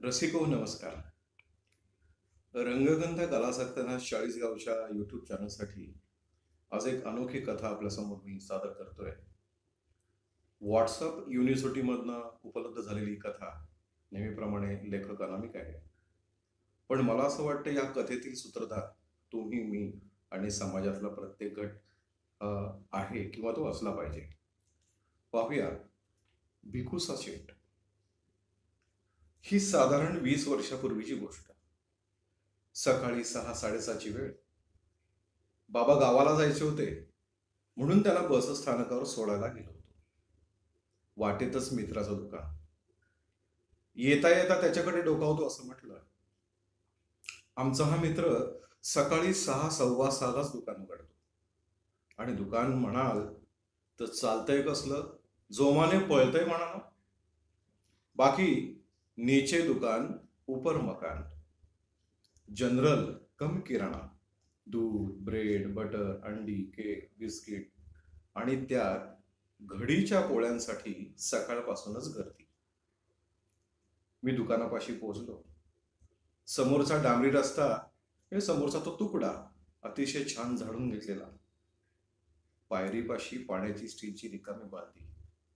रसिको नमस्कार. रंगगंध कलासक्ताना चाळीसगावच्या यूट्यूब चॅनलसाठी आज एक अनोखी कथा आपल्यासमोर मी सादर करतोय. व्हॉट्सअप युनिव्हर्सिटीमधनं उपलब्ध झालेली ही कथा नेहमीप्रमाणे लेखक अनामिक आहे. पण मला असं वाटतं या कथेतील सूत्रधार तुम्ही, मी आणि समाजातला प्रत्येक गट अ, आहे किंवा तो असला पाहिजे. पाहूया भिकूचा शेट. ही साधारण 20 वर्षापूर्वीची गोष्ट. सकाळी 6-6:30ची वेळ. बाबा गावाला जायचे होते म्हणून त्याला बसस्थानकावर सोडायला गेलो होतो. वाटेतच मित्राचं दुकान. येता येता त्याच्याकडे डोकावतो असं म्हटलं. आमचा हा मित्र सकाळी 6:15लाच दुकान उघडतो. आणि दुकान म्हणाल तर चालतंय कसलं, जोमाने पळतंय म्हणा ना. बाकी नीचे दुकान ऊपर मकान. जनरल कम किराणा. दूध, ब्रेड, बटर, अंडी, केक, बिस्किट आणि त्यात घडीच्या पोळ्यांसाठी सकाळपासूनच गर्दी. मी दुकानापाशी पोहोचलो. समोरचा डांबरी रस्ता आणि समोरचा तो तुकडा अतिशय छान झाडून घेतलेला. पायरीपाशी पाण्याची स्टीलची रिकामी बादली.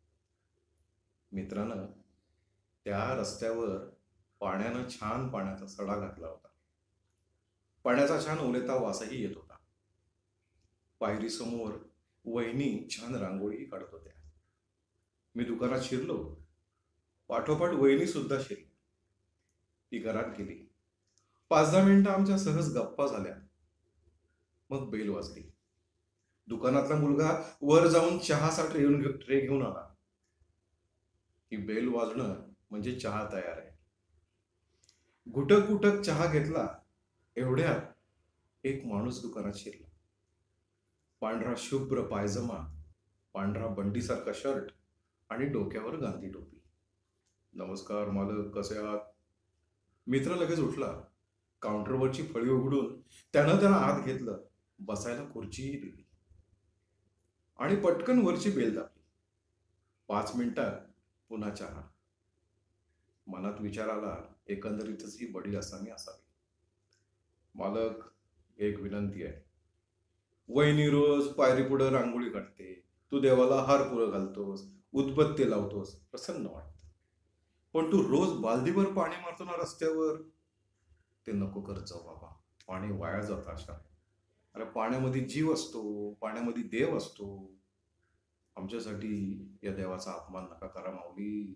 मित्रानं त्या रस्त्यावर पाण्यानं छान पाण्याचा सडा घातला होता. पाण्याचा छान ओलेता वासही येत होता. पायरी समोर वहिनी छान रांगोळी काढत होत्या. मी दुकानात शिरलो. पाठोपाठ वहिनी सुद्धा शिरली. ती घरात गेली. 5-10 मिनिटं आमच्या सहज गप्पा झाल्या. मग बेल वाजली. दुकानातला मुलगा वर जाऊन चहाचा ट्रे घेऊन आला. ही बेल वाजणं म्हणजे चहा तयार आहे. घुटक घुटक चहा घेतला. एवढ्यात एक माणूस दुकानात शिरला. पांढरा शुभ्र पायजमा, पांढरा बंडीसारखा शर्ट आणि डोक्यावर गांधी टोपी. नमस्कार मालक, कसे आहात? मित्र लगेच उठला. काउंटरवरची फळी उघडून त्यानं आत घेतलं. बसायला खुर्चीही दिली आणि पटकन वरची बेल दाबली. 5 मिनिटात पुन्हा चहा. मनात विचार आला, एकंदरीतच ही बडी असामी असावी. मालक, एक विनंती आहे. वहिनी रोज पायरी पुढे रांगोळी काढते, तू देवाला हार पुरं घालतोस, उदबत्ती लावतोस, प्रसन्न वाटतं. पण तू रोज बालदीभर पाणी मारतो ना रस्त्यावर, ते नको करत जाऊ बाबा. पाणी वाया जातं अशा. अरे पाण्यामध्ये जीव असतो, पाण्यामध्ये देव असतो. आमच्यासाठी या देवाचा अपमान नका करा माऊली.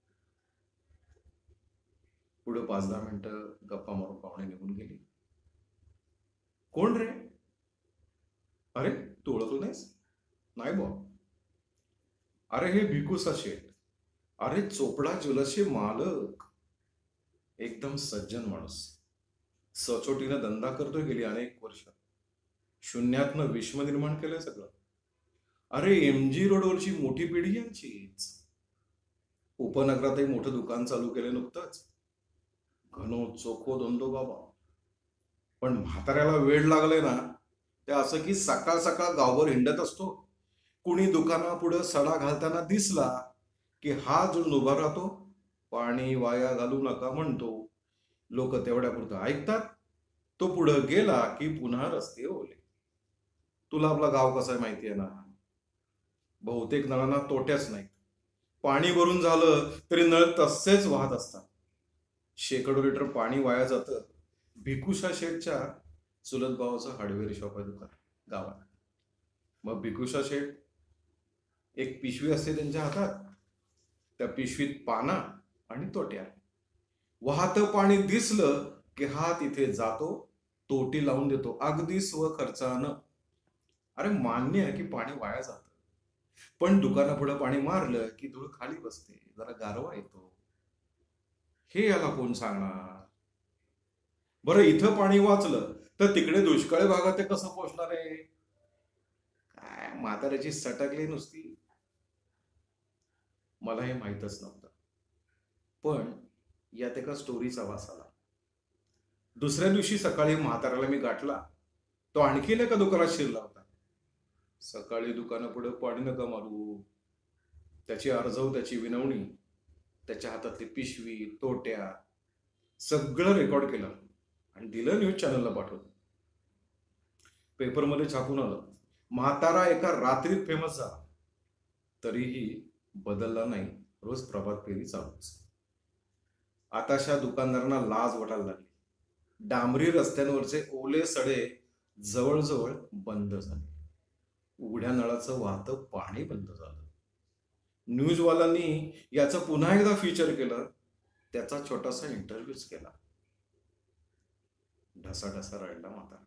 पुढे 5-10 मिनिटं गप्पा मारून पाहुणे निघून गेली. कोण रे? अरे तू ओळखलं नाहीस? नाही बॉ. अरे हे भिकूचा शेठ. अरे चोपडा ज्वेलर्सचे मालक. एकदम सज्जन माणूस. सचोटीनं धंदा करतोय गेली अनेक वर्ष. शून्यातनं विश्व निर्माण केलंय सगळं. अरे MG रोडवरची मोठी पिढी यांचीच. उपनगरातही मोठं दुकान चालू केलं नुकतंच. घनो चोखो धंदो बाबा. पण म्हाताऱ्याला वेळ लागलाय ना, ते असं की सकाळ सकाळ गावभर हिंडत असतो. कुणी दुकानापुढं सडा घालताना दिसला की हात जोडून उभा राहतो. पाणी वाया घालू नका म्हणतो. लोक तेवढ्यापुरतं ऐकतात. तो पुढं गेला की पुन्हा रस्ते ओले. तुला आपला गाव कसा आहे माहिती आहे ना. बहुतेक नळांना तोट्याच नाहीत. पाणी भरून झालं तरी नळ तसेच वाहत असतात. शेकडो लिटर पाणी वाया जातं. भिकूशा शेठच्या चुलत भावाचं हार्डवेअर शॉप आहे दुकान गावात. मग भिकूशा शेठ, एक पिशवी असते त्यांच्या हातात. त्या पिशवीत पाना आणि तोट्या. वाहतं पाणी दिसलं की हात इथे जातो, तोटी लावून देतो अगदी स्वखर्चानं. अरे मान्य आहे की पाणी वाया जातं, पण दुकानापुढं पाणी मारलं की धूळ खाली बसते, जरा गारवा येतो. हे याला कोण सांगणार? बरं इथं पाणी वाचलं तर तिकडे दुष्काळी भागात ते कसं पोचणार आहे? काय म्हाताऱ्याची सटकली नुसती. मला हे माहीतच नव्हतं. पण यात एका स्टोरीचा वास आला. दुसऱ्या दिवशी सकाळी म्हाताऱ्याला मी गाठला. तो आणखीन एका दुकानात शिरला होता. सकाळी दुकानापुढे पाणी नका मारू. त्याची अर्जव, त्याची विनवणी, त्याच्या हातातली पिशवी, तोट्या. सगळं रेकॉर्ड केलं आणि दिलं न्यूज चॅनलला पाठवलं. पेपरमध्ये छापून आलं. म्हातारा एका रात्रीत फेमस झाला. तरीही बदलला नाही. रोज प्रभात फेरी चालूच. आताशा दुकानदारांना लाज वाटायला लागली. डांबरी रस्त्यांवरचे ओले सडे जवळजवळ बंद झाले. उघड्या नळाचं वाहतं पाणी बंद झालं. न्यूजवाल्यांनी याचं पुन्हा एकदा फीचर केलं. त्याचा छोटासा इंटरव्ह्यूच केला. ढसाढसा रडला म्हातारा.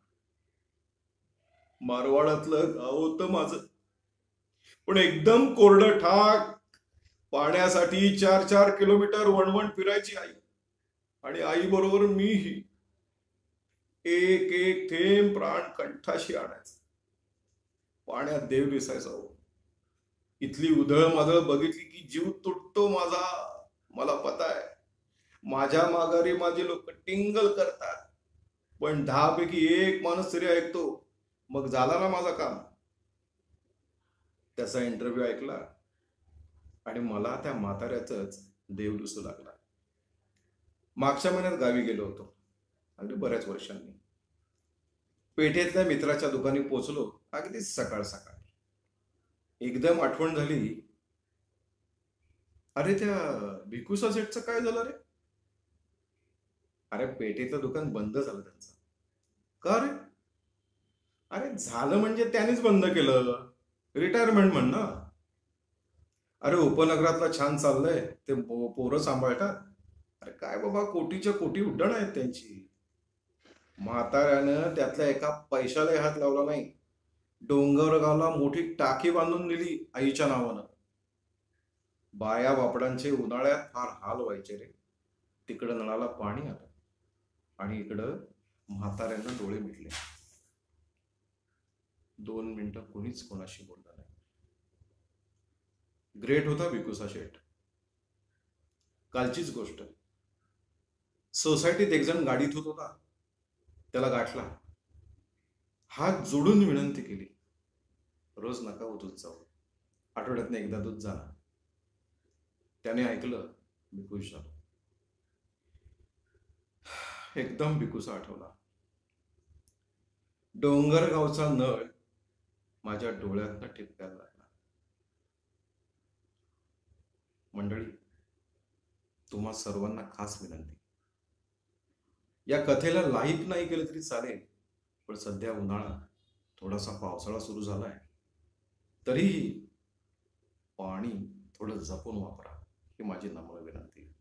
मारवाडातलं गाव होतं माझं, पण एकदम कोरडं ठाक. पाण्यासाठी 4-4 किलोमीटर वणवण फिरायची आई, आणि आई बरोबर मीही. एक एक थेंब प्राण कंठाशी आणायचा. पाण्यात देव दिसायचा हो. इथली उधळ माधळ बघितली की जीव तुटतो माझा. मला पता आहे, माझ्या माघारी माझी लोक टिंगल करतात, पण 10 पैकी 1 माणूस तरी ऐकतो, मग झाला ना माझा काम. त्याचा इंटरव्ह्यू ऐकला आणि मला त्या म्हाताऱ्याचंच देव दिसू लागला. मागच्या महिन्यात गावी गेलो होतो, अगदी बऱ्याच वर्षांनी. पेठेतल्या मित्राच्या दुकानी पोचलो अगदी सकाळ सकाळ. एकदम आठवण झाली, अरे त्या भिकुसा सेटचं काय झालं रे? अरे पेठेतलं दुकान बंद झालं त्यांचं. का रे? अरे झालं म्हणजे त्यानेच बंद केलं, रिटायरमेंट म्हण ना. अरे उपनगरातला छान चाललंय, ते पोरं सांभाळतात. अरे काय बाबा, कोटीच्या कोटी उड्डाण आहेत त्यांची. म्हाताऱ्यानं त्यातल्या एका पैशालाही हात लावला नाही. डोंगरगावला मोठी टाकी बांधून दिली आईच्या नावानं. बाया बापडांचे उन्हाळ्यात फार हाल व्हायचे रे. तिकडं नळाला पाणी आलं आणि इकडं म्हाताऱ्यांना डोळे मिटले. 2 मिनिटं कोणीच कोणाशी बोललं नाही. ग्रेट होता भिकुसा शेठ. कालचीच गोष्ट. सोसायटीत एक जण गाडीत होता. त्याला गाठला. हात जोडून विनंती केली, रोज नका हो दूध जाऊ, आठवड्यातनं एकदा दूध जाणार. त्याने ऐकलं. मी खुश झालो. एकदम भिकुसा आठवला. डोंगरगावचा नळ माझ्या डोळ्यातनं ठिपकायला लागला. मंडळी, तुम्हा सर्वांना खास विनंती, या कथेला लाईक नाही केलं तरी चालेल, पण सध्या उन्हाळा, थोडासा पावसाळा सुरू झालाय, तरीही पाणी थोडं जपून वापरा, ही माझी नम्र विनंती.